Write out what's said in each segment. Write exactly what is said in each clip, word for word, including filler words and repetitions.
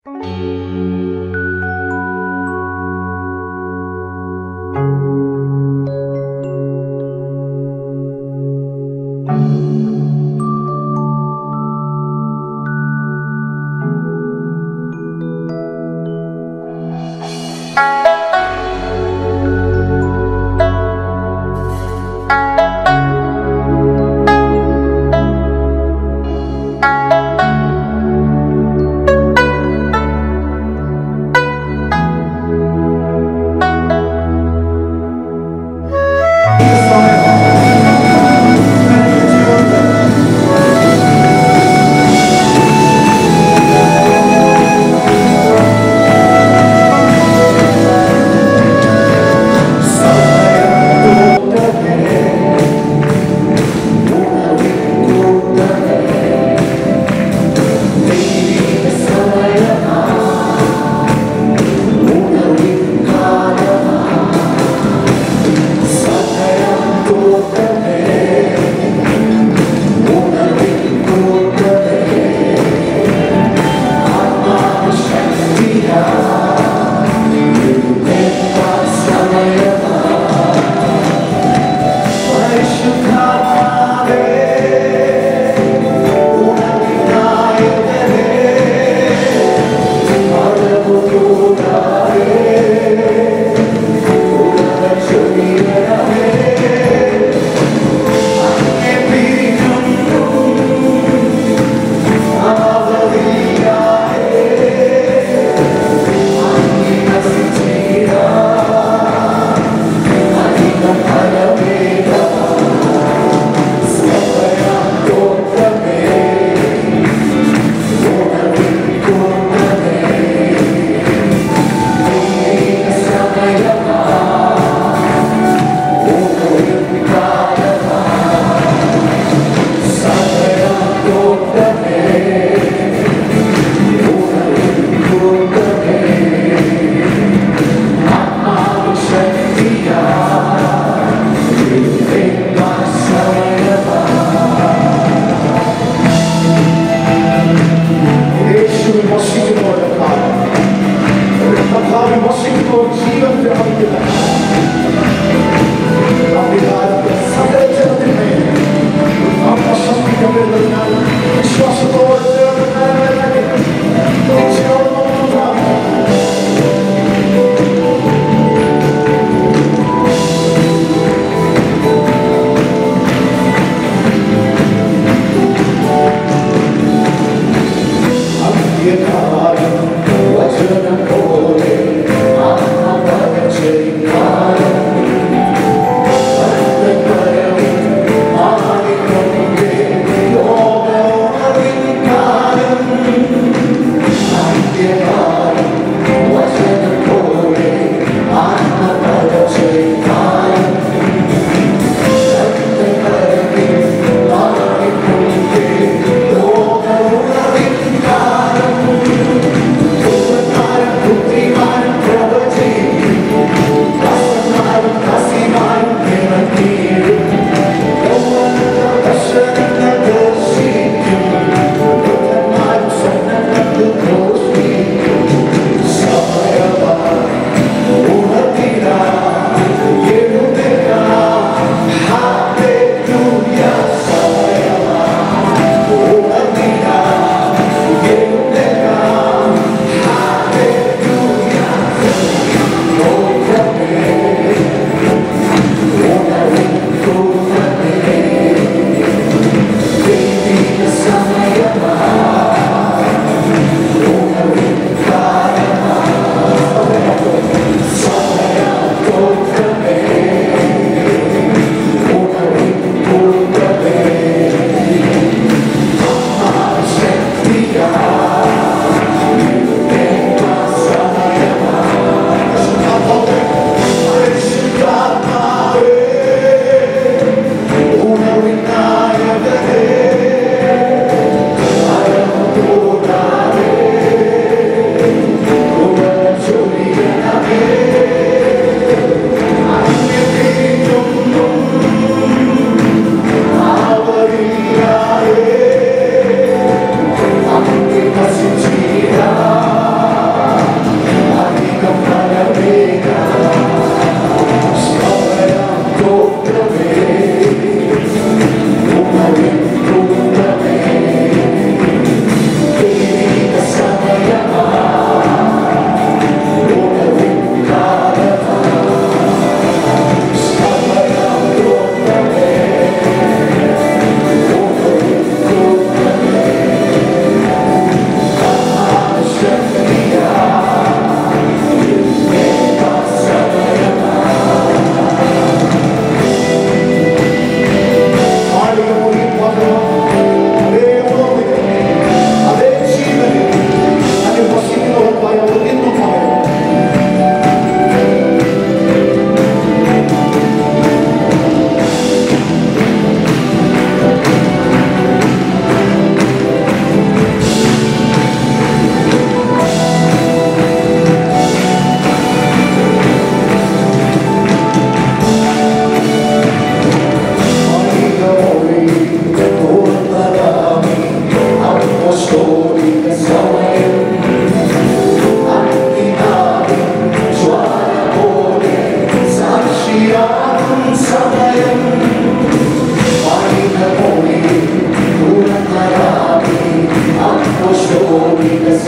What's your name?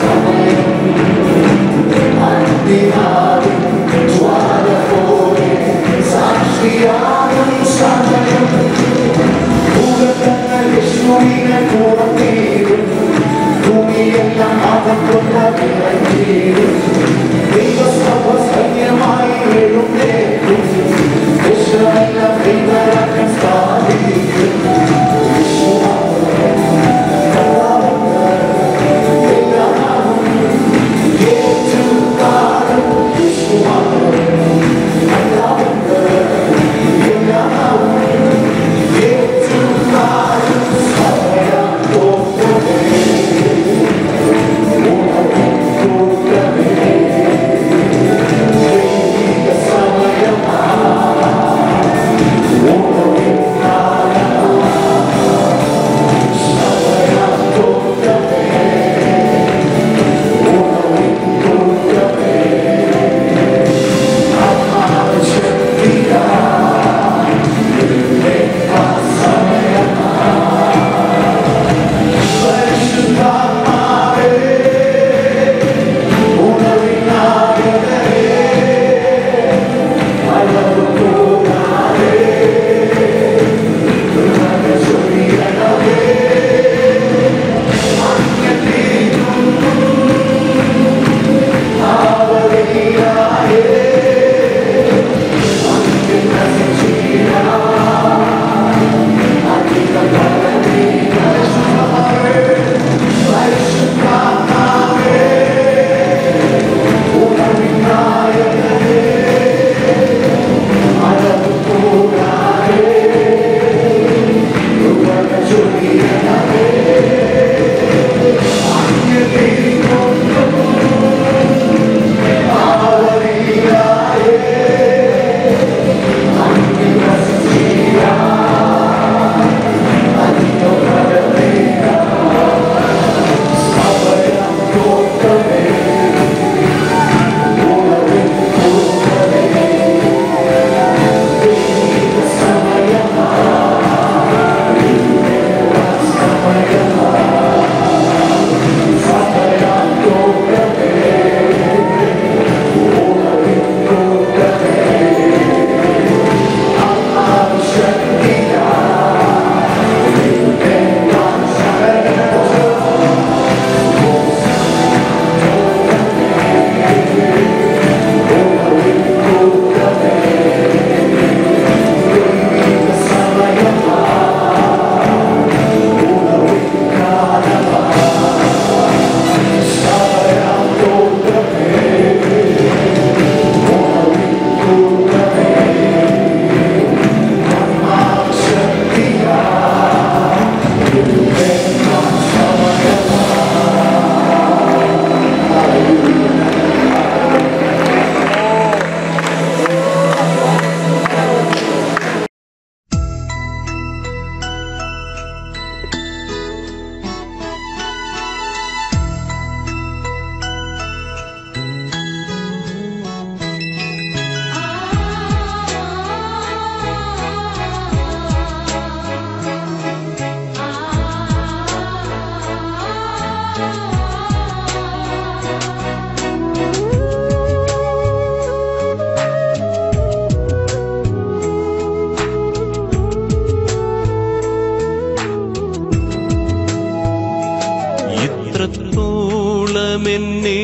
എന്നെ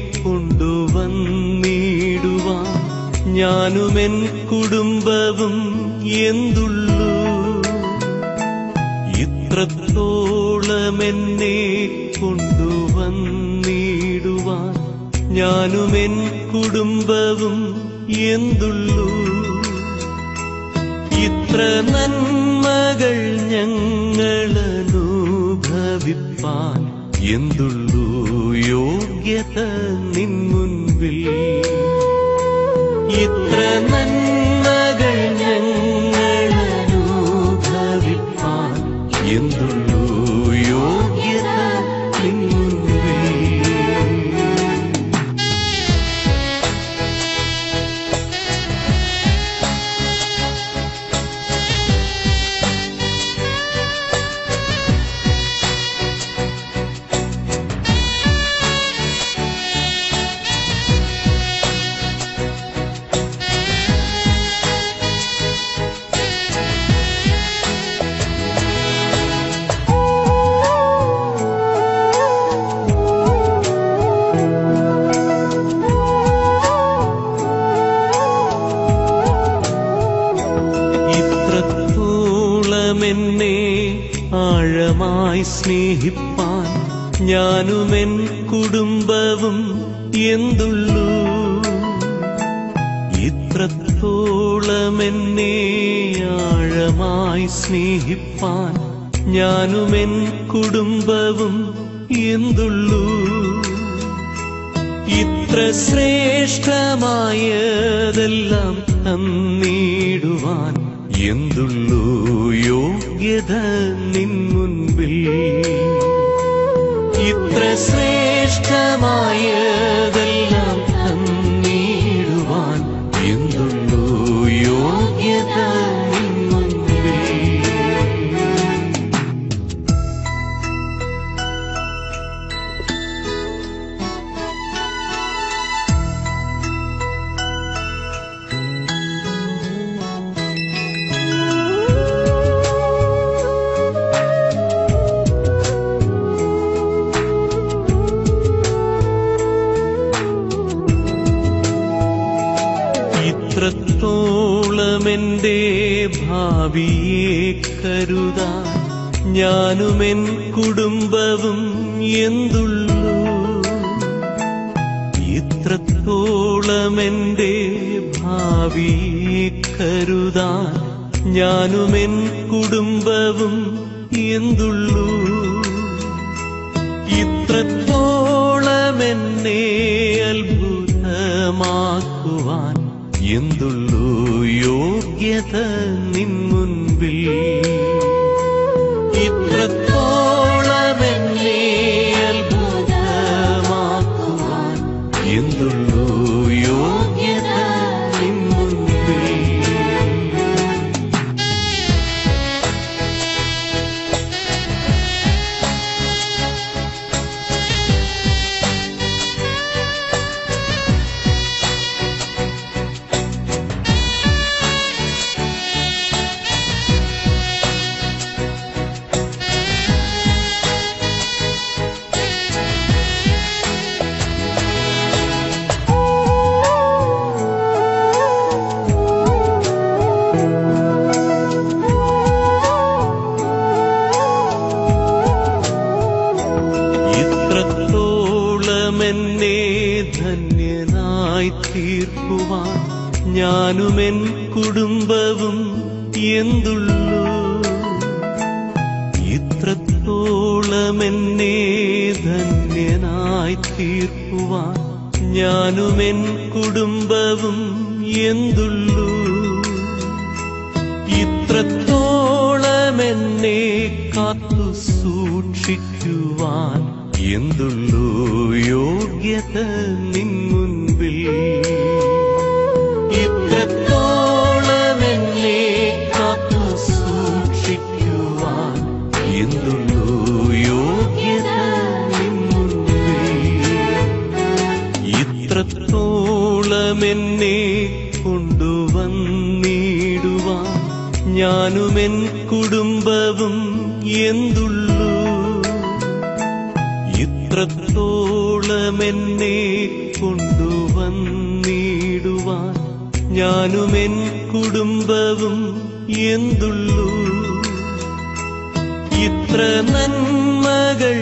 കൊണ്ടുവന്നിടുവാൻ ഞാനുമെൻ കുടുംബവും എന്തുള്ളൂ. ഇത്രത്തോളം എന്നെ കൊണ്ടുവന്നിടുവാൻ ഞാനുമെൻ കുടുംബവും എന്തുള്ളൂ. ഇത്ര നന്മകൾ ഞങ്ങളനുഭവിപ്പാൻ എന്തുള്ളൂ യോഗ്യത നിൻ മുൻപിൽ. ഇത്ര നന്മകൾ ഞങ്ങളനുഭവിപ്പാൻ എന്തുള്ളൂ യോഗ്യത നിൻ മുൻപിൽ. ഏകമായി സ്നേഹിപ്പാൻ ഞാനുമെൻ കുടുംബവും എന്തുള്ളൂ. ഇത്രത്തോളം എന്നെ ആഴമായി സ്നേഹിപ്പാൻ ഞാനുമെൻ കുടുംബവും എന്തുള്ളൂ. ഇത്ര ശ്രേഷ്ഠമായതെല്ലാം തന്നിടുവാൻ എന്തുള്ളൂ യോഗ്യത നിൻ മുൻപിൽ. ഇത്ര ശ്രേഷ്ഠമായതെല്ലാം തന്നിടുവാൻ എന്തുള്ളൂ യോഗ്യത നിൻ മുൻപിൽ. ഇത്രത്തോളം എന്റെ ഭാവിയെ കരുതാൻ ഞാനുമെൻ കുടുംബവും എന്തുള്ളൂ. ഇത്രത്തോളം എന്റെ ഭാവിയെ കരുതാൻ ഞാനുമെൻ കുടുംബവും എന്തുള്ളൂ. ഇത്രത്തോളം എന്നെ അത്ഭുതമാക്കുവാൻ എന്തുള്ളൂ യോഗ്യത നിൻ മുൻപിൽ. ഇത്രത്തോളം എന്നെ അത്ഭുതമാക്കുവാൻ എന്തുള്ളൂ യോഗ്യത നിൻ മുൻപിൽ. ഇത്രത്തോളം എന്നെ ധന്യനായി തീർക്കുവാൻ ഞാനുമെൻ കുടുംബവും എന്തുള്ളൂ. ഇത്രത്തോളം എന്നെ ധന്യനായി തീർക്കുവാൻ ഞാനുമെൻ കുടുംബവും എന്തുള്ളൂ. ഇത്രത്തോളം എന്നെ കാത്തു സൂക്ഷിക്കുവാൻ എന്തുള്ളൂ യോഗ്യത നിൻ മുൻപിൽ. ഇത്രത്തോളം എന്നെ കാത്തു സൂക്ഷിക്കുവാൻ എന്തുള്ളൂ യോഗ്യത നിൻ മുൻപിൽ. ഇത്രത്തോളം എന്നെ കൊണ്ടുവന്നിടുവാൻ ഞാനുമെൻ കുടുംബവും എന്തുള്ളൂ. ഇത്രത്തോളം എന്നെ കൊണ്ടുവന്നിടുവാൻ ഞാനുമെൻ കുടുംബവും എന്തുള്ളൂ. ഇത്ര നന്മകൾ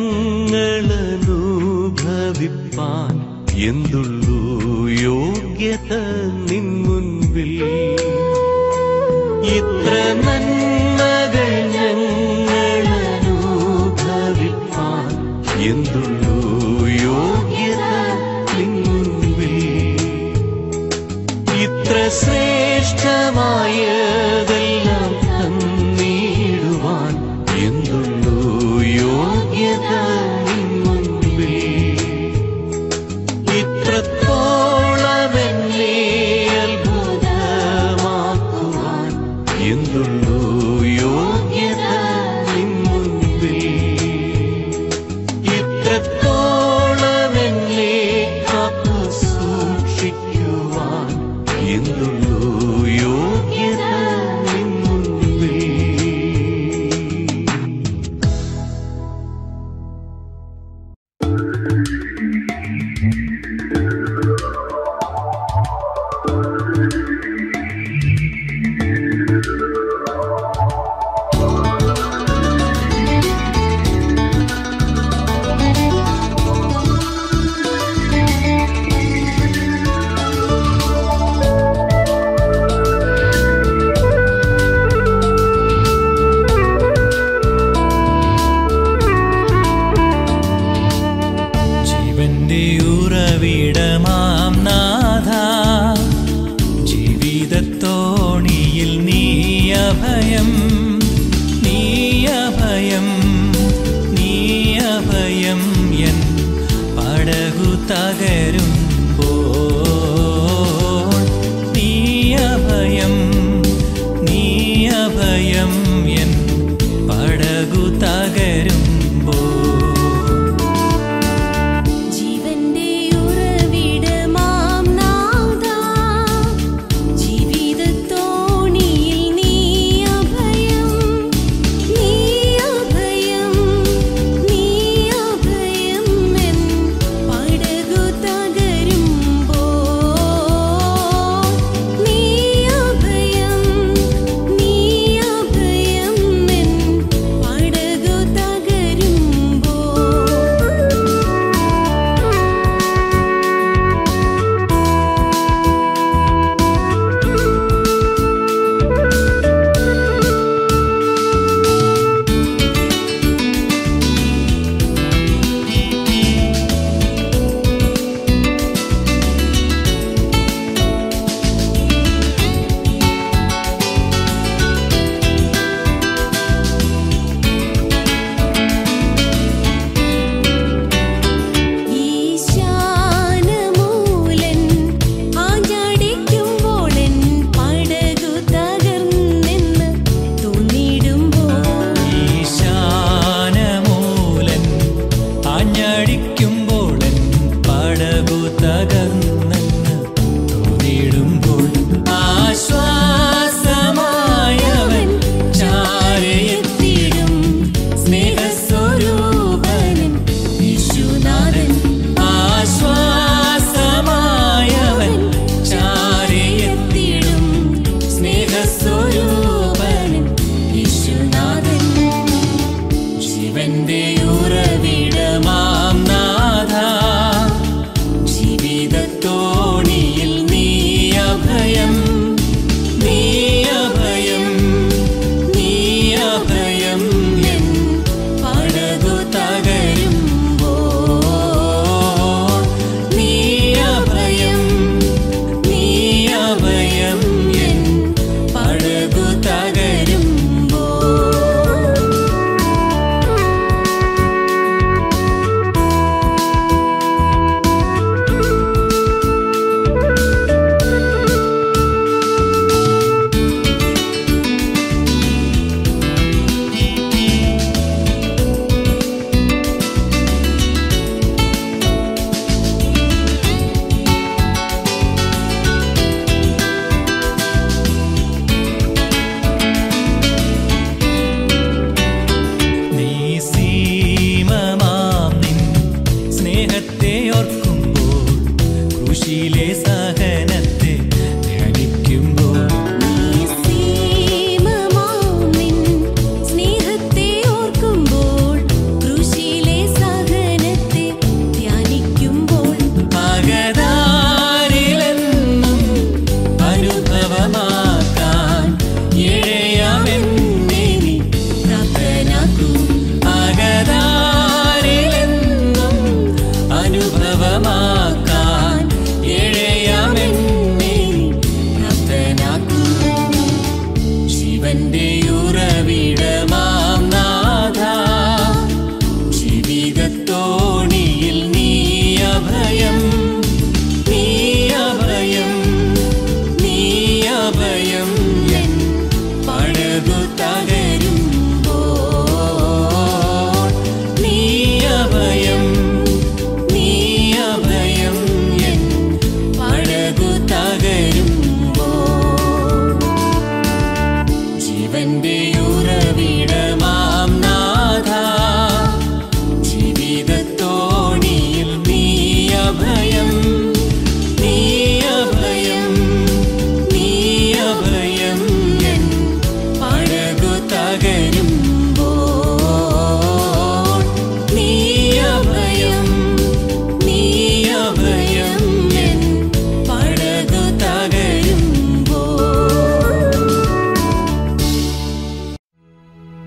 ഞങ്ങളനുഭവിപ്പാൻ എന്തുള്ളൂ യോഗ്യത നിൻ മുൻപിൽ. ഇത്ര നന്മകൾ ഞങ്ങളനുഭവിപ്പാൻ എന്തുള്ളൂ യോഗ്യത നിൻ മുൻപിൽ. ഇത്ര ശ്രേഷ്ഠമായതെല്ലാം തന്നിടുവാൻ എന്തുള്ളൂ യോഗ്യത നിൻ മുൻപിൽ. ഇത്രത്തോളം എന്നെ അത്ഭുതമാക്കുവാൻ എന്തുള്ളൂ ജീവന്റെ ഉറവിടമാം നാഥ, ജീവിതത്തോണിയിൽ നീ അഭയം, നീ അഭയം, നീ അഭയം. എൻ പടകു തകരുമ്പോൾ നീ അഭയം, നീ അഭയം. എൻ പടകു തകരുമ്പോൾ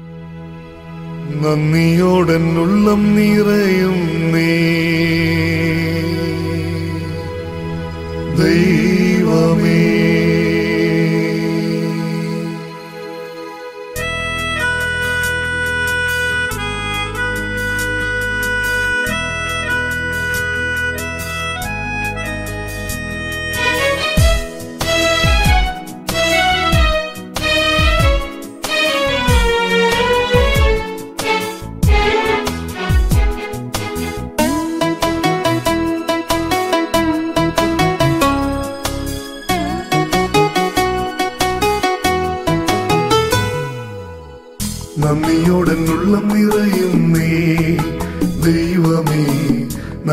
നന്ദിയോടൻ ഉള്ളം നിറയും നീ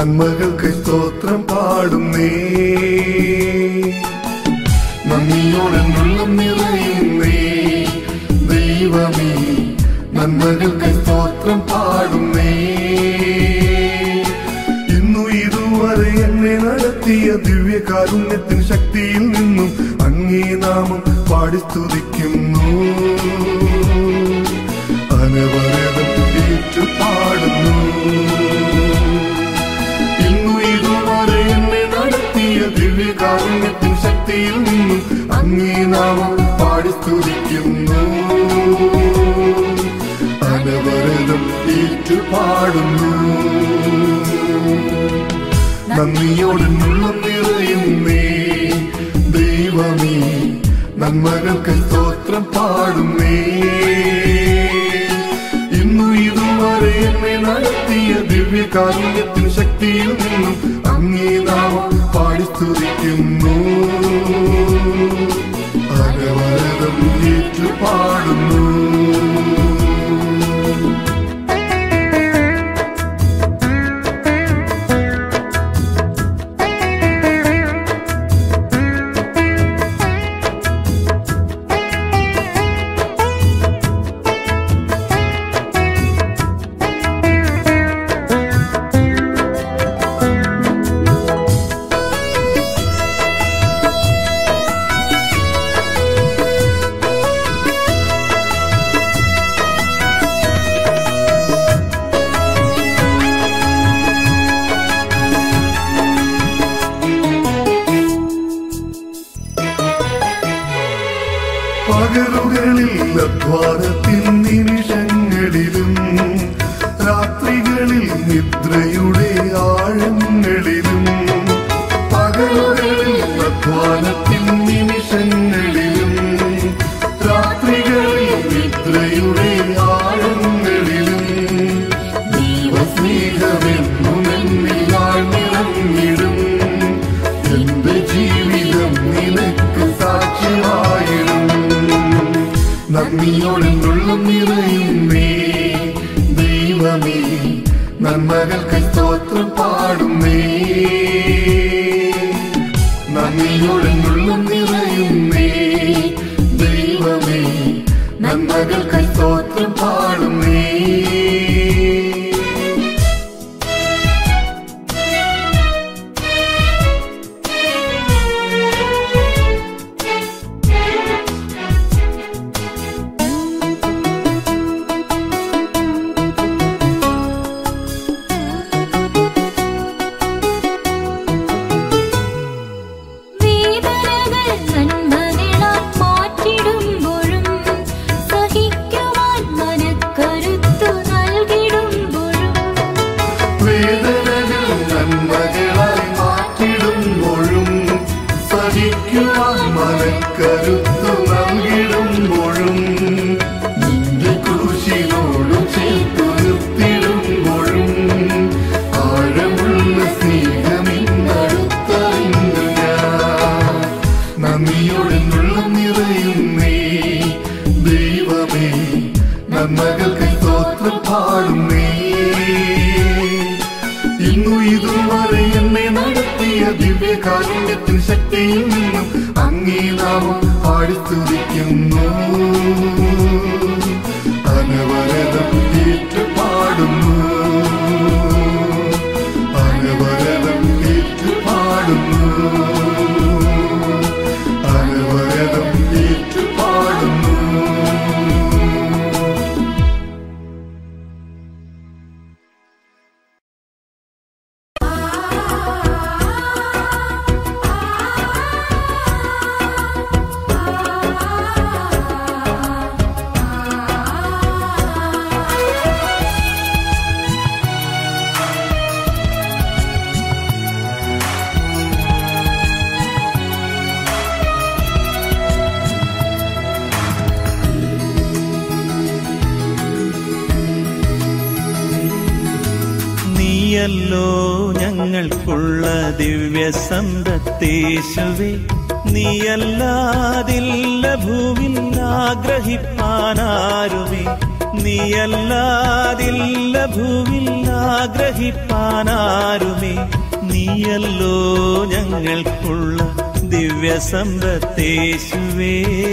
നന്മകൾക്ക് സ്തോത്രം പാടുന്നേ. നന്ദിയോടെന്നുള്ളം നിറയുന്നേ ദൈവമേ, നന്മകൾക്ക് സ്തോത്രം പാടുന്നേ. ഇന്നു ഇതുവരെ എന്നെ നടത്തിയ ദിവ്യകാരുണ്യത്തിൻ ശക്തിയിൽ നിന്നും അങ്ങേ നാമം പാടി സ്തുതിക്കുന്നു. അനവരതം ഏറ്റു പാടുന്നു. ഇന്നു ഇതുവരെ എന്നെ നടത്തിയ ദിവ്യകാരുണ്യത്തിൻ ശക്തിയിൽ നിന്നും അങ്ങേ നാമം പാടി സ്തുതിക്കുന്നു. അനവരതം ഏറ്റു പാടുന്നു. നന്ദിയോടെന്നുള്ളം നിറയുന്നേ ദൈവമേ, നന്മകൾക്ക് സ്തോത്രം പാടുന്നേ. ഇന്നു ഇതുവരെ എന്നെ നടത്തിയ ദിവ്യകാരുണ്യത്തിൻ ശക്തിയിൽ നിന്നും അങ്ങേ നാമം പാടി സ്തുതിക്കുന്നു. അനവരതം ഏറ്റു പാടുന്നു. പകലുകളിൽ അധ്വാനത്തിൻ നിമിഷങ്ങളിലും രാത്രികളിൽ നിദ്രയുടെ ആഴങ്ങളിലും, പകലുകളിൽ അധ്വാനത്തിൻ നിമിഷങ്ങളിലും രാത്രികളിൽ നിദ്രയുടെ ആഴങ്ങളിലും ദൈവസ്നേഹമെന്നും എന്നിൽ ആഴ്ന്നിറങ്ങിടും. എന്റെ ജീവിതം നിനക്ക് സാക്ഷ്യമായിടും. നന്ദിയോടെന്നുള്ളം നിറയുന്നേ ദൈവമേ, നന്മകൾക്ക് സ്തോത്രം പാടുന്നേ. നന്ദിയോടെന്നുള്ളം നിറയുന്നേ ദൈവമേ, നന്മകൾക്ക് സ്തോത്രം പാടുന്നേ. കരുത്തു നൽകിടുമ്പോഴും നിന്റെ ക്രൂശിനോടും ചേർത്തു നിർത്തിടുമ്പോഴും ആഴമുള്ള സ്നേഹമിന്നടുത്തറിഞ്ഞു ഞാൻ. നന്ദിയോടെന്നുള്ളം നിറയുന്നേ ദൈവമേ, നന്മകൾക്ക് സ്തോത്രം പാടുന്നേ. ഇന്നു ഇതുവരെ എന്നെ നടത്തിയ ദിവ്യകാരുണ്യത്തിൻ ശക്തിയിൽ നിന്നും അങ്ങേ നാമം പാടി സ്തുതിക്കുന്നു. അനവരതം ഏറ്റു പാടുന്നു. അനവരതം ഏറ്റു പാടുന്നു. അനവരതം ഏറ്റു പാടുന്നു. നീയല്ലോ ഞങ്ങൾക്കുള്ള ദിവ്യ സമ്പത്തേശുവേ നീയല്ലാതില്ല ഭൂവിൽ ആഗ്രഹിപ്പാനാരുമേ നീയല്ലാതില്ല ഭൂവിൽ ആഗ്രഹിപ്പാനാരുമേ നീയല്ലോ ഞങ്ങൾക്കുള്ള ദിവ്യ സമ്പത്തേശുവേ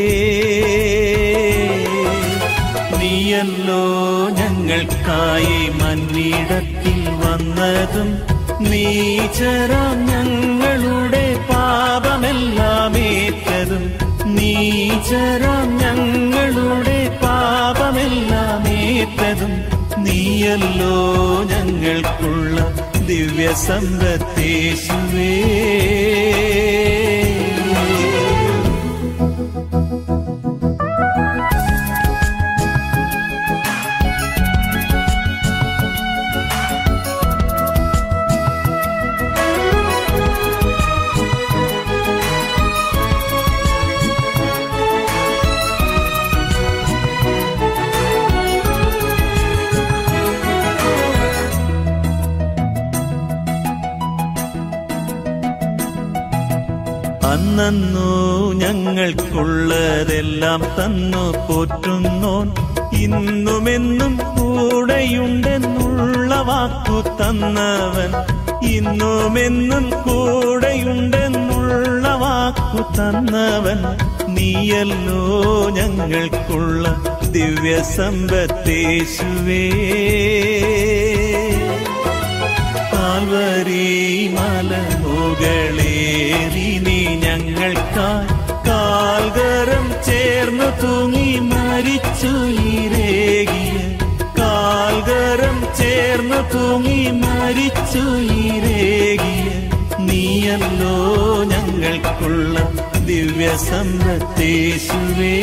നീയല്ലോ ഞങ്ങൾക്കായി മന്നിടത്തിൽ വന്നതും നീചരാം ഞങ്ങളുടെ പാപമെല്ലാം ഏറ്റതും നീചരാം ഞങ്ങളുടെ പാപമെല്ലാം ഏറ്റതും നീയല്ലോ ഞങ്ങൾക്കുള്ള ദിവ്യ സമ്പത്തേശുവേ അന്നോ ഞങ്ങൾക്കുള്ളതെല്ലാം തന്നു പോറ്റുന്നോൻ ഇന്നുമെന്നും കൂടെയുണ്ടെന്നുള്ള വാക്കു തന്നവൻ ഇന്നുമെന്നും കൂടെയുണ്ടെന്നുള്ള വാക്കു തന്നവൻ നീയല്ലോ ഞങ്ങൾക്കുള്ള ദിവ്യ സമ്പത്തേശുവേ കാൽവരി മലമുകളേറി നീ ഞങ്ങൾക്കായി കാൽകരം ചേർന്നു തൂങ്ങി മരിച്ചു ഈരേകിയ കാൽകരം ചേർന്നു തൂങ്ങി മരിച്ചു ഈരേകിയ നീയല്ലോ ഞങ്ങൾക്കുള്ള ദിവ്യ സമ്പത്തേശുവേ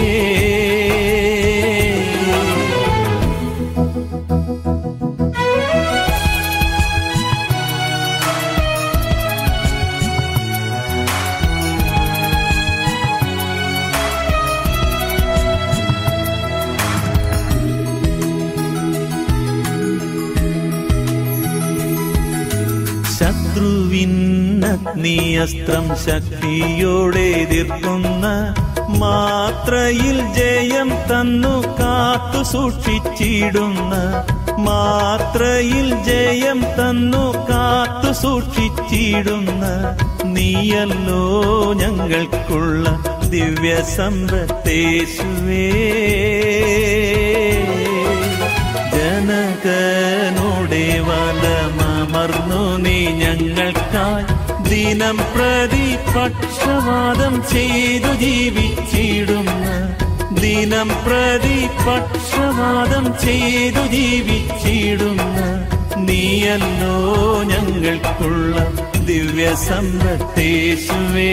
ശത്രുവിന്നഗ്നിയസ്ത്രം ശക്തിയോടെ എതിർക്കുന്ന മാത്രയിൽ ജയം തന്നു കാത്തു സൂക്ഷിച്ചിടുന്ന മാത്രയിൽ ജയം തന്നു കാത്തു സൂക്ഷിച്ചിടുന്ന നീയല്ലോ ഞങ്ങൾക്കുള്ള ദിവ്യ സമ്പത്തേശുവേ ജനകനോടെ വലമർന്നു നീ ഞങ്ങൾക്കായി ദിനം പ്രതി പക്ഷവാദം ചെയ്തു ജീവിച്ചിടുന്ന ദിനം പ്രതി പക്ഷവാദം ചെയ്തു ജീവിച്ചിടുന്ന നീയല്ലോ ഞങ്ങൾക്കുള്ള ദിവ്യ സമ്പത്തേശുവേ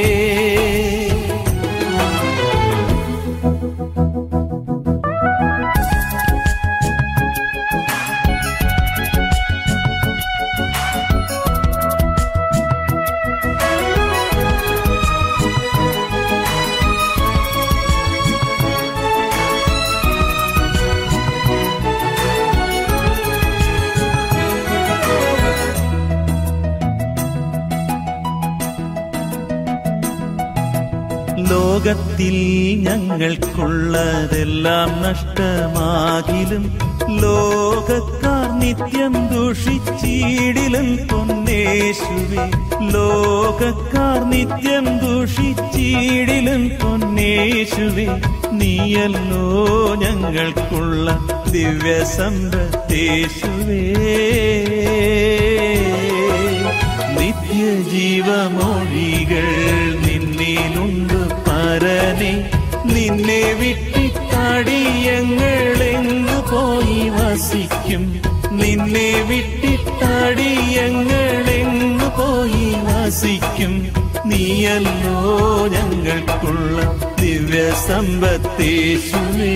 ലോകത്തിൽ ഞങ്ങൾക്കുള്ളതെല്ലാം നഷ്ടമാകിലും ലോകക്കാർ നിത്യം ദൂഷിച്ചിടിലും പൊന്നേശുവേ ലോകക്കാർ നിത്യം ദൂഷിച്ചിടിലും പൊന്നേശുവേ നീയല്ലോ ഞങ്ങൾക്കുള്ള ദിവ്യ സമ്പത്തേശുവേ നിത്യജീവമൊഴികൾ നിന്നിലുണ്ട് പരനെ നിന്നെ വിട്ടിട്ടടിയങ്ങളെങ്ങു പോയി വസിക്കും നിന്നെ വിട്ടിട്ടടിയങ്ങളെങ്ങു പോയി വസിക്കും നീയല്ലോ ഞങ്ങൾക്കുള്ള ദിവ്യ സമ്പത്തേശുവേ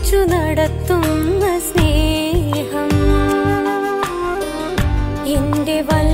പിടിച്ചു നടത്തുന്ന സ്നേഹം എന്റെ